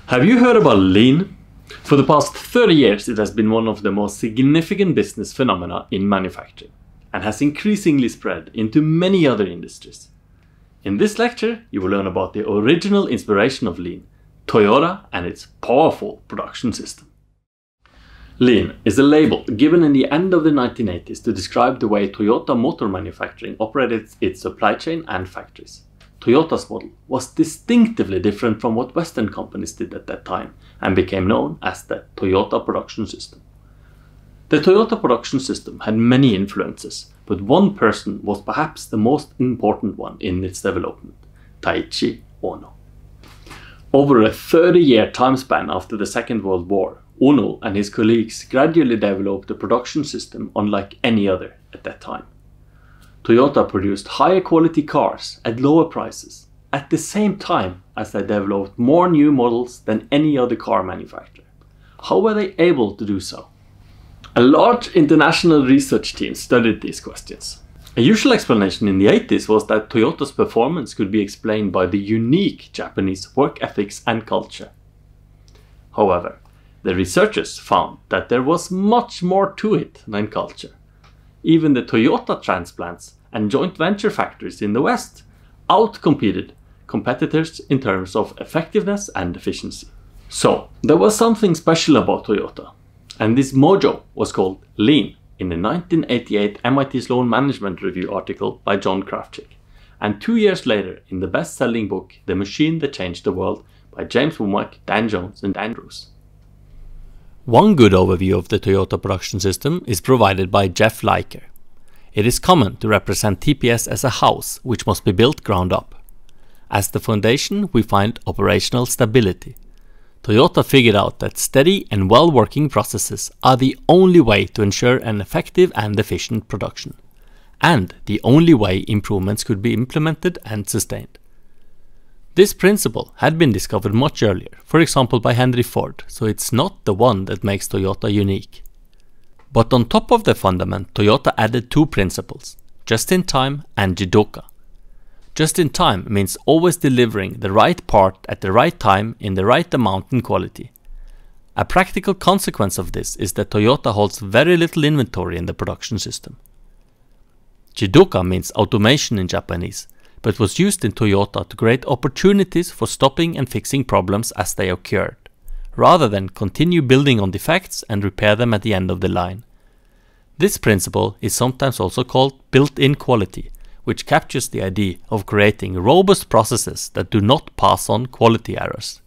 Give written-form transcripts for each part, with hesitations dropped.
Have you heard about lean? For the past 30 years, it has been one of the most significant business phenomena in manufacturing and has increasingly spread into many other industries. In this lecture, you will learn about the original inspiration of lean, Toyota and its powerful production system. Lean is a label given in the end of the 1980s to describe the way Toyota Motor Manufacturing operated its supply chain and factories. Toyota's model was distinctively different from what Western companies did at that time and became known as the Toyota Production System. The Toyota Production System had many influences, but one person was perhaps the most important one in its development, Taiichi Ohno. Over a 30-year time span after the Second World War, Ohno and his colleagues gradually developed a production system unlike any other at that time. Toyota produced higher quality cars at lower prices at the same time as they developed more new models than any other car manufacturer. How were they able to do so? A large international research team studied these questions. A usual explanation in the 80s was that Toyota's performance could be explained by the unique Japanese work ethics and culture. However, the researchers found that there was much more to it than culture. Even the Toyota transplants and joint venture factories in the West outcompeted competitors in terms of effectiveness and efficiency. So, there was something special about Toyota, and this mojo was called lean in the 1988 MIT Sloan Management Review article by John Krafcik, and 2 years later in the best-selling book The Machine That Changed the World by James Womack, Dan Jones and Andrews. One good overview of the Toyota production system is provided by Jeff Leiker. It is common to represent TPS as a house which must be built ground up. As the foundation, we find operational stability. Toyota figured out that steady and well-working processes are the only way to ensure an effective and efficient production, and the only way improvements could be implemented and sustained. This principle had been discovered much earlier, for example by Henry Ford, so it's not the one that makes Toyota unique. But on top of the fundament, Toyota added two principles, just-in-time and jidoka. Just-in-time means always delivering the right part at the right time in the right amount and quality. A practical consequence of this is that Toyota holds very little inventory in the production system. Jidoka means automation in Japanese, but was used in Toyota to create opportunities for stopping and fixing problems as they occurred, rather than continue building on defects and repair them at the end of the line. This principle is sometimes also called built-in quality, which captures the idea of creating robust processes that do not pass on quality errors.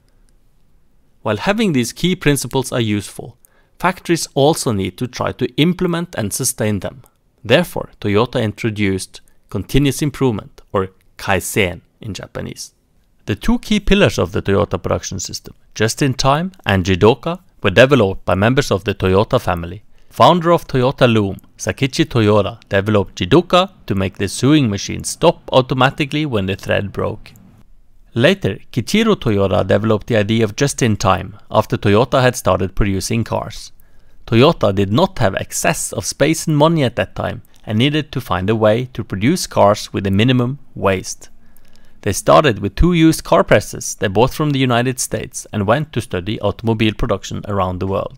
While having these key principles are useful, factories also need to try to implement and sustain them. Therefore, Toyota introduced continuous improvement, or kaizen in Japanese. The two key pillars of the Toyota production system, just-in-time and jidoka, were developed by members of the Toyota family. Founder of Toyota Loom, Sakichi Toyoda, developed jidoka to make the sewing machine stop automatically when the thread broke. Later, Kichiro Toyoda developed the idea of just-in-time after Toyota had started producing cars. Toyota did not have excess of space and money at that time and needed to find a way to produce cars with a minimum waste. They started with 2 used car presses they bought from the United States and went to study automobile production around the world.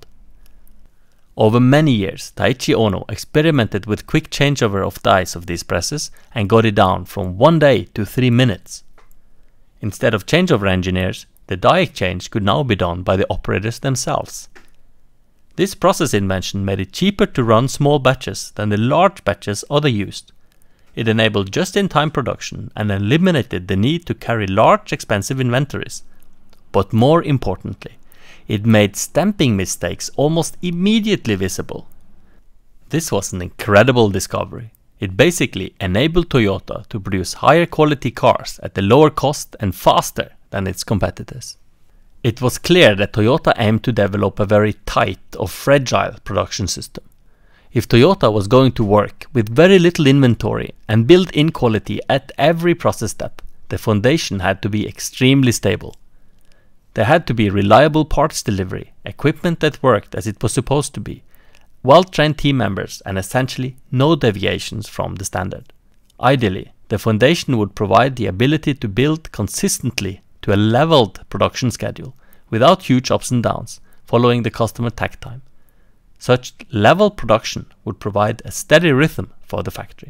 Over many years, Taiichi Ohno experimented with quick changeover of dies of these presses and got it down from 1 day to 3 minutes. Instead of changeover engineers, the die exchange could now be done by the operators themselves. This process invention made it cheaper to run small batches than the large batches others used. It enabled just-in-time production and eliminated the need to carry large expensive inventories. But more importantly, it made stamping mistakes almost immediately visible. This was an incredible discovery. It basically enabled Toyota to produce higher quality cars at a lower cost and faster than its competitors. It was clear that Toyota aimed to develop a very tight or fragile production system. If Toyota was going to work with very little inventory and build in quality at every process step, the foundation had to be extremely stable. There had to be reliable parts delivery, equipment that worked as it was supposed to be, well-trained team members, and essentially no deviations from the standard. Ideally, the foundation would provide the ability to build consistently to a leveled production schedule, without huge ups and downs, following the customer takt time. Such level production would provide a steady rhythm for the factory.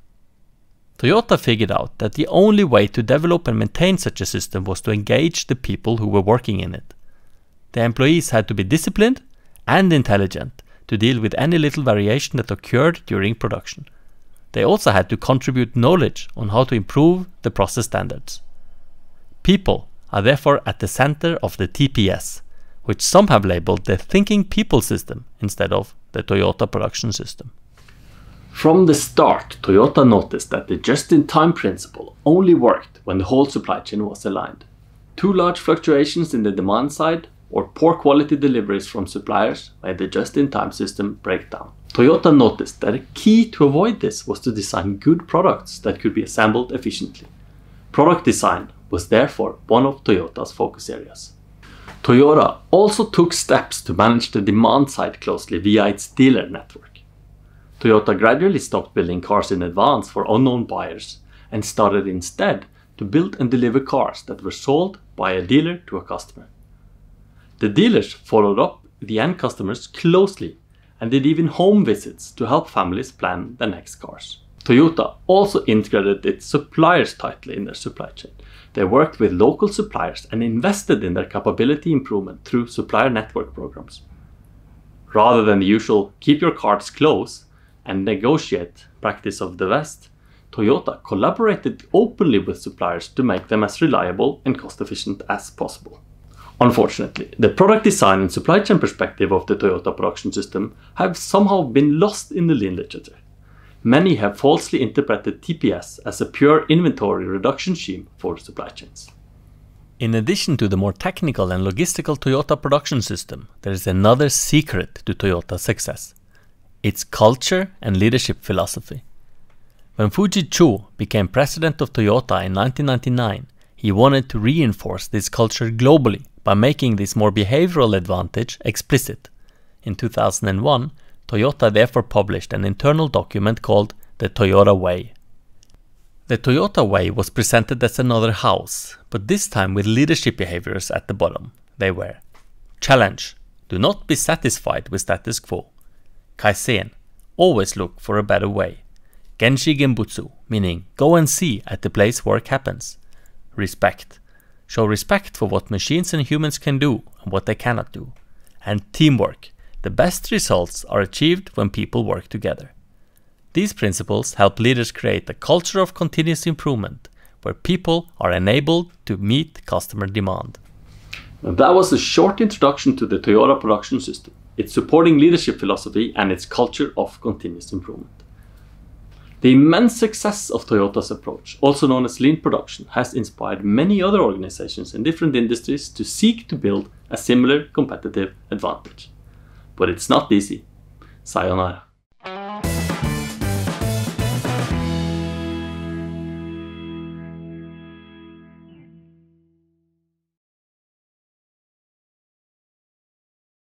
Toyota figured out that the only way to develop and maintain such a system was to engage the people who were working in it. The employees had to be disciplined and intelligent to deal with any little variation that occurred during production. They also had to contribute knowledge on how to improve the process standards. People are therefore at the center of the TPS, which some have labeled the Thinking People System instead of the Toyota Production System. From the start, Toyota noticed that the just-in-time principle only worked when the whole supply chain was aligned. Too large fluctuations in the demand side or poor quality deliveries from suppliers made the just-in-time system break down. Toyota noticed that a key to avoid this was to design good products that could be assembled efficiently. Product design was therefore one of Toyota's focus areas. Toyota also took steps to manage the demand side closely via its dealer network. Toyota gradually stopped building cars in advance for unknown buyers and started instead to build and deliver cars that were sold by a dealer to a customer. The dealers followed up the end customers closely and did even home visits to help families plan their next cars. Toyota also integrated its suppliers tightly in their supply chain. They worked with local suppliers and invested in their capability improvement through supplier network programs. Rather than the usual keep your cards close and negotiate practice of the West, Toyota collaborated openly with suppliers to make them as reliable and cost-efficient as possible. Unfortunately, the product design and supply chain perspective of the Toyota production system have somehow been lost in the lean literature. Many have falsely interpreted TPS as a pure inventory reduction scheme for supply chains. In addition to the more technical and logistical Toyota production system, there is another secret to Toyota's success: its culture and leadership philosophy. When Fujitsu became president of Toyota in 1999, he wanted to reinforce this culture globally by making this more behavioral advantage explicit. In 2001, Toyota therefore published an internal document called the Toyota Way. The Toyota Way was presented as another house, but this time with leadership behaviors at the bottom. They were: challenge, do not be satisfied with status quo; kaizen, always look for a better way; genshi genbutsu, meaning go and see at the place work happens; respect, show respect for what machines and humans can do and what they cannot do; and teamwork, the best results are achieved when people work together. These principles help leaders create a culture of continuous improvement, where people are enabled to meet customer demand. That was a short introduction to the Toyota production system, its supporting leadership philosophy and its culture of continuous improvement. The immense success of Toyota's approach, also known as lean production, has inspired many other organizations in different industries to seek to build a similar competitive advantage. But it's not easy. Sayonara.